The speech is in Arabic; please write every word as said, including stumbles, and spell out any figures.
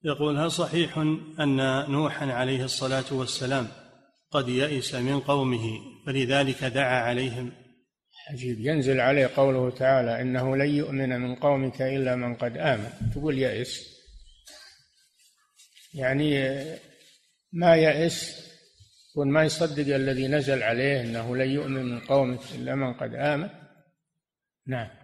يقول: هل صحيح أن نوحا عليه الصلاة والسلام قد يئس من قومه فلذلك دعا عليهم؟ عجيب، ينزل عليه قوله تعالى: إنه لن يؤمن من قومك إلا من قد آمن، تقول يئس؟ يعني ما يئس يكون ما يصدق الذي نزل عليه إنه لن يؤمن من قومك إلا من قد آمن. نعم.